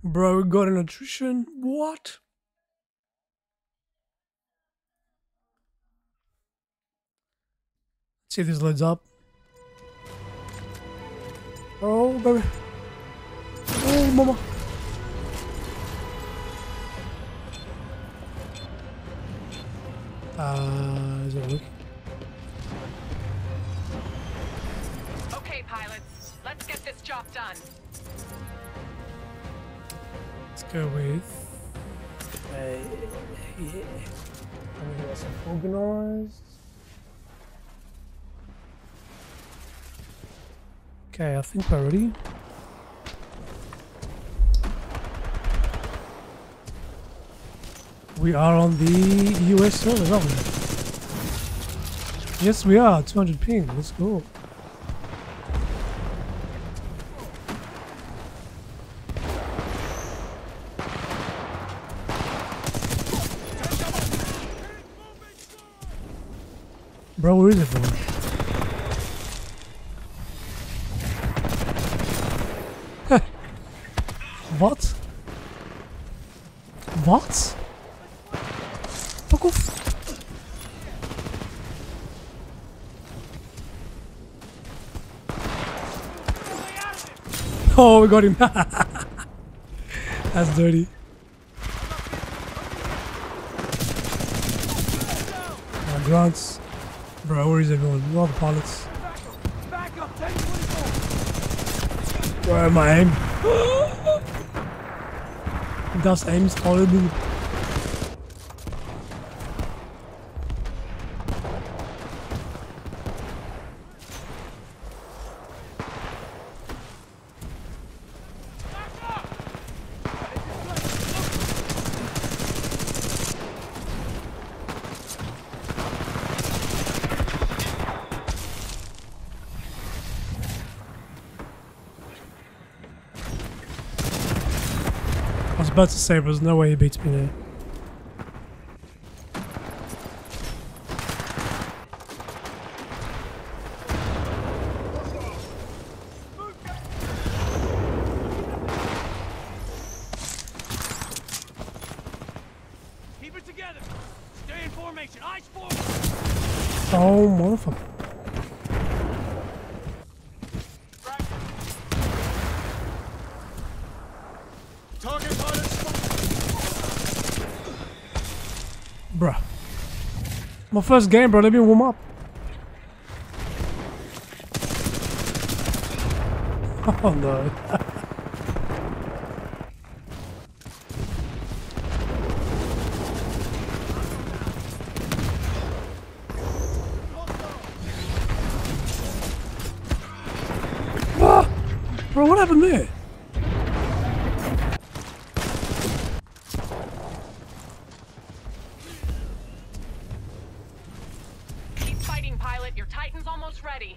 Bro, we got an attrition. What? See if this loads up. Oh, baby. Oh, mama. Is it working? Okay, pilots. Let's get this job done. Let's go with... yeah. Let me get myself organized. Okay, I think we're ready. We are on the US server, aren't we? Yes, we are. 200 ping. Let's go. Bro, where is it, bro? What? What? Fuck off. Oh, we got him. That's dirty. Grants. Bro, where is everyone? Where are the pilots? Where am I aim? Dust aims horrible. I was about to say, there's no way he beats me there. Keep it together. Stay in formation. Eyes forward. Oh, motherfucker. Target pilot spotted. Bruh. My first game, bro. Let me warm up. Oh, no. Ah! Bro, what happened there? Keep fighting, pilot. Your Titan's almost ready.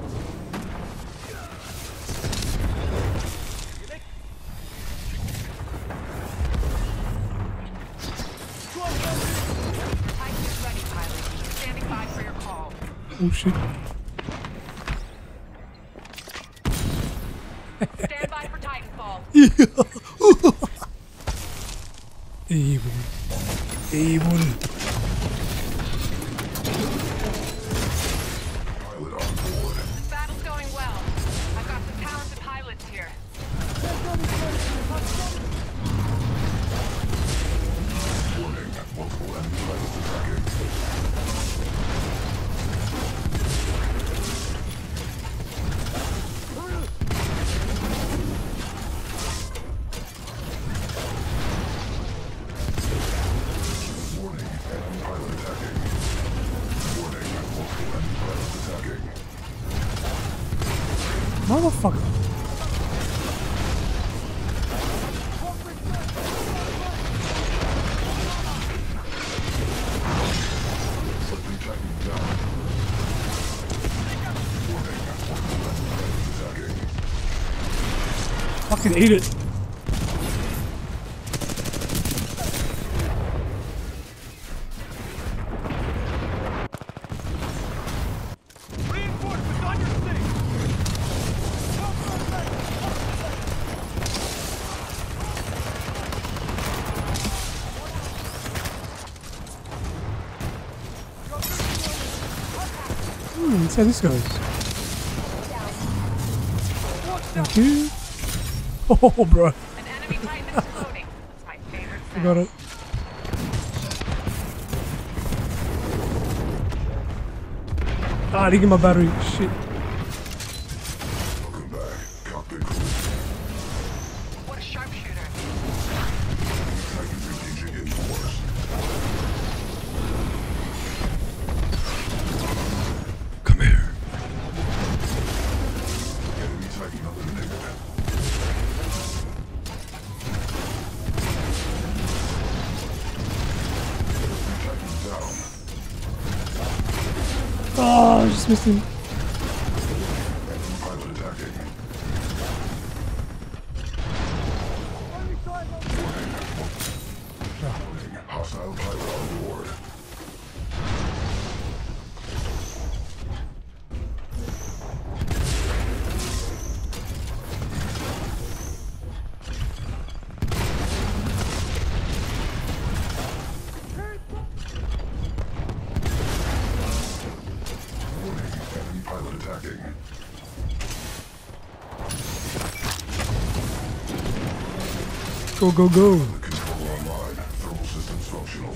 Titan is ready, pilot. Standing by for your call. Oh, shit. Stand by for Titanfall. Evil. Evil. This battle's going well. I've got some talented pilots here. Motherfucker. Fucking eat it. Reinforcements on your six. Let's see how this goes. Thank you. Oh, bro. An enemy Titan exploding. It's my favorite I sound. got it. Ah, I didn't get my battery. Shit. What a sharpshooter. Come here. Oh, I just missed him. Hostile pilot on board. Enemy pilot attacking. Go, go, go. Control online. Thermal systems functional.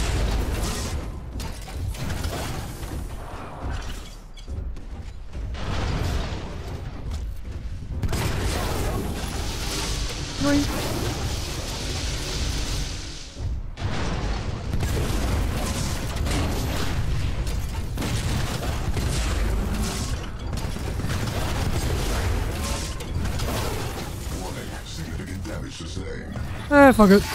Right. Warning. Significant damage sustained. Fuck it.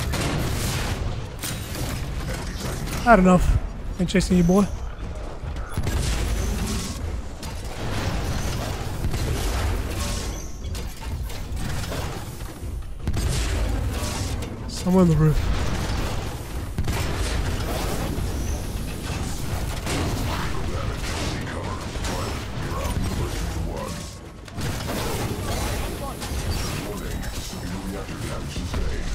I had enough. Ain't chasing you, boy. Somewhere on the roof. See cover. Pilot, you're out in the first 2-1. Warning. Severe reactor damage sustained.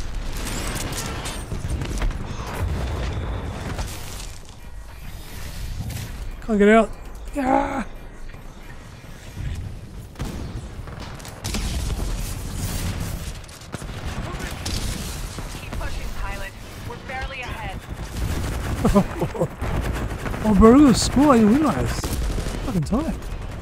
Can't get out. Yeah. Keep pushing, pilot. We're barely ahead. Oh, bro, look at the score. I didn't realize. Fucking time.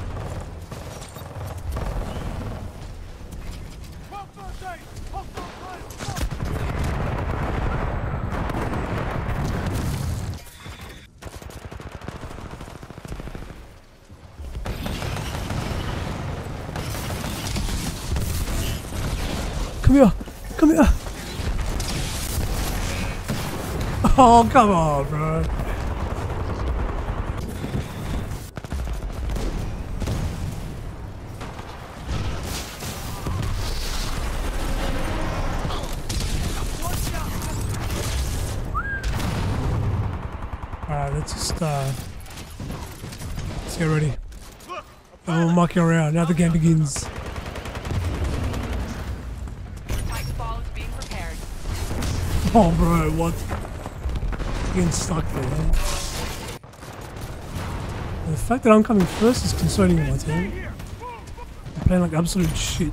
Come here. Come here. Oh, come on, bro. Alright, let's just let's get ready. And we're mucking around. Now the game begins. Titanfall is being prepared. Oh, bro, what? Getting stuck there, man. The fact that I'm coming first is concerning my team. I'm playing like absolute shit.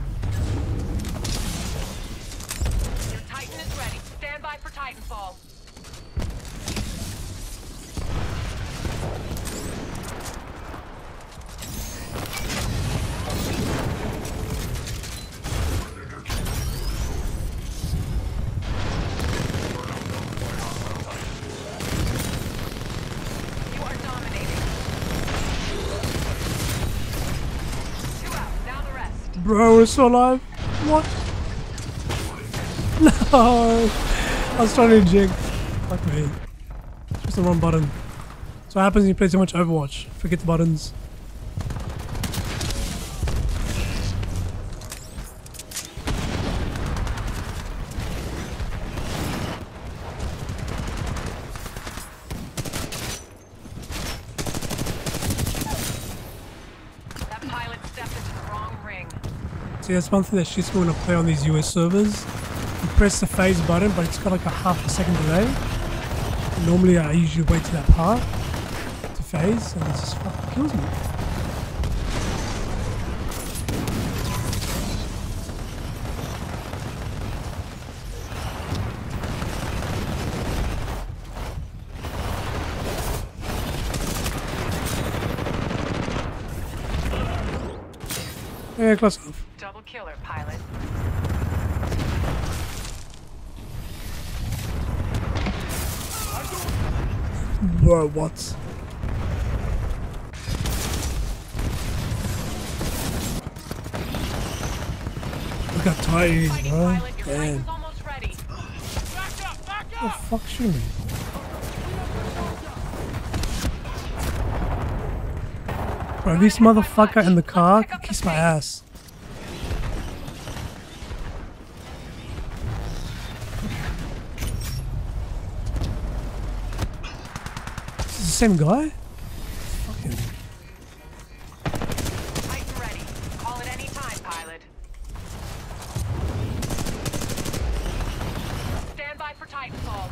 Your Titan is ready. Stand by for Titanfall. You are dominating. 2 out. Now the rest. Bro, we're still alive. What? No! I was trying to eject. Fuck me. Just the wrong button. So what happens when you play too much Overwatch. Forget the buttons. That pilot stepped into the wrong ring. See, that's one thing that shits me when I play on these US servers. You press the phase button, but it's got like a half a second delay. Normally I usually wait to that part to phase, and it just fucking kills me. Yeah, close enough. Double killer, pilot. Bro, what? Look how tight he is, Fighting bro. pilot, your flight Damn. is almost ready. Back up! Back What the up! fuck shooting me? Bro, this motherfucker in the car can kiss my ass. Is this the same guy? Fucking. Titan ready. Call it any time, pilot. Stand by for Titanfall.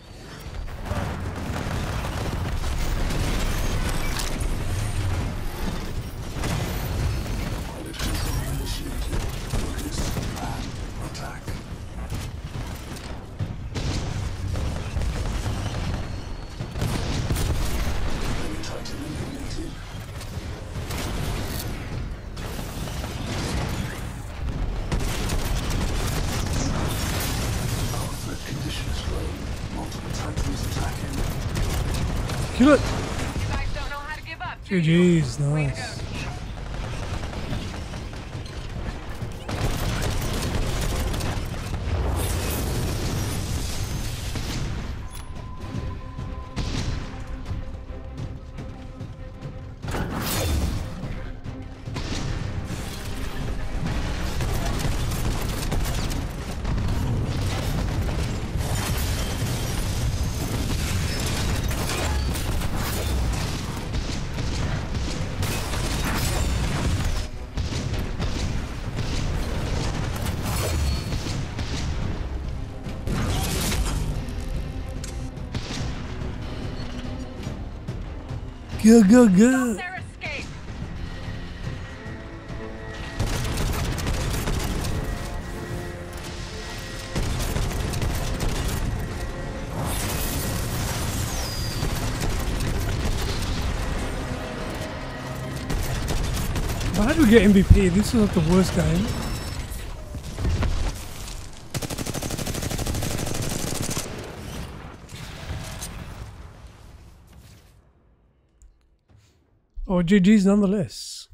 Pilot control initiated. Focus. Plan. Attack. Enemy Titan eliminated. Our threat condition is low. Multiple Titans attacking. Kill it! You guys don't know how to give up, do you? GG's, Way to nice. go. Good, good, Stop good. their escape. Why did we get MVP? This is not the worst game. Oh, GG's nonetheless.